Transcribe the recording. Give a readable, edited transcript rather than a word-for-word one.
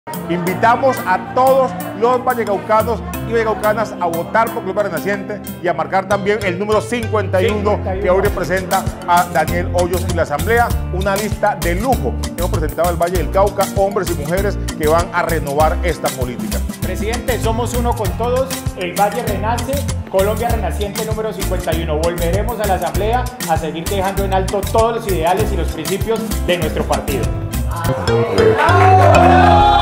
Invitamos a todos los vallecaucanos y vallecaucanas a votar por Colombia Renaciente y a marcar también el número 51 que hoy representa a Daniel Hoyos y la Asamblea, una lista de lujo que hemos presentado al Valle del Cauca, hombres y mujeres que van a renovar esta política. Presidente, somos uno con todos, el Valle renace, Colombia Renaciente número 51. Volveremos a la Asamblea a seguir dejando en alto todos los ideales y los principios de nuestro partido.